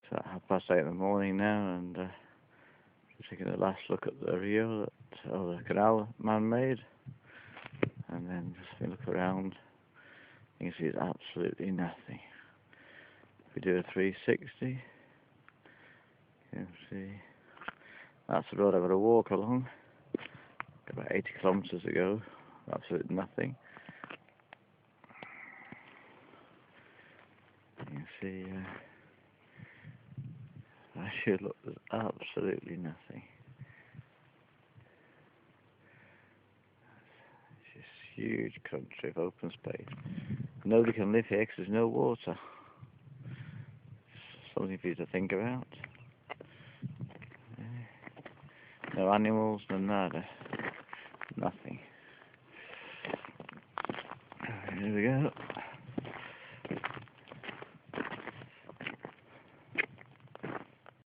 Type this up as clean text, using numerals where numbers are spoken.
It's at 8:30 in the morning now, and just taking a last look at the Rio, the canal man made, and then just look around. You can see it's absolutely nothing. If we do a 360, you can see that's the road I've got to walk along. Got about 80 kilometres to go. Absolutely nothing. You can see I should look, there's absolutely nothing. It's just huge country of open space. Nobody can live here because there's no water. Something for you to think about. No animals, no nada. Nothing. Here we go.